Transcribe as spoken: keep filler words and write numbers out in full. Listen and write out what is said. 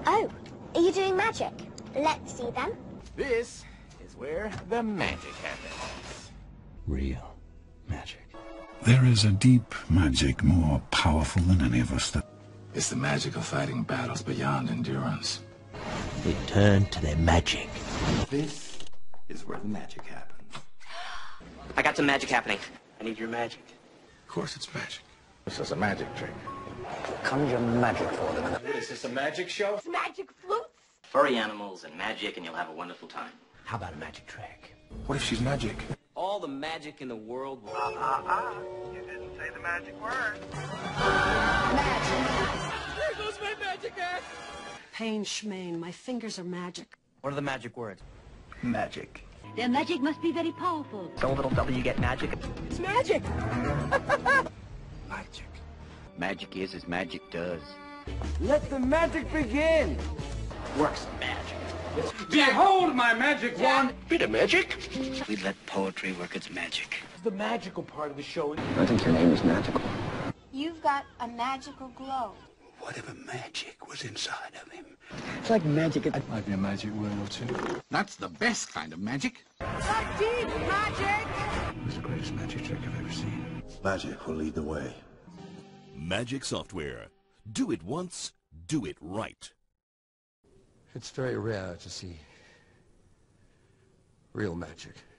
Oh, are you doing magic? Let's see then. This is where the magic happens. Real magic. There is a deep magic more powerful than any of us that... It's the magic of fighting battles beyond endurance. They turn to their magic. This is where the magic happens. I got some magic happening. I need your magic. Of course it's magic. This is a magic trick. Conjure magic for them. What is this, a magic show? It's magic flutes. Furry animals and magic, and you'll have a wonderful time. How about a magic trick? What if she's magic? All the magic in the world will... Ah, ah, ah. You didn't say the magic word. There goes my magic act! Pain schmain, my fingers are magic. What are the magic words? Magic. Their magic must be very powerful. So little W get magic. It's magic! Magic. Magic is as magic does. Let the magic begin! Works magic. Behold my magic wand! Bit of magic? We let poetry work its magic. The magical part of the show. I think your name is magical. You've got a magical glow. Whatever magic was inside of him. It's like magic. It Might be a magic word or two. That's the best kind of magic. The deep magic! It's the greatest magic trick I've ever seen. Magic will lead the way. Magic software. Do it once, do it right. It's very rare to see real magic.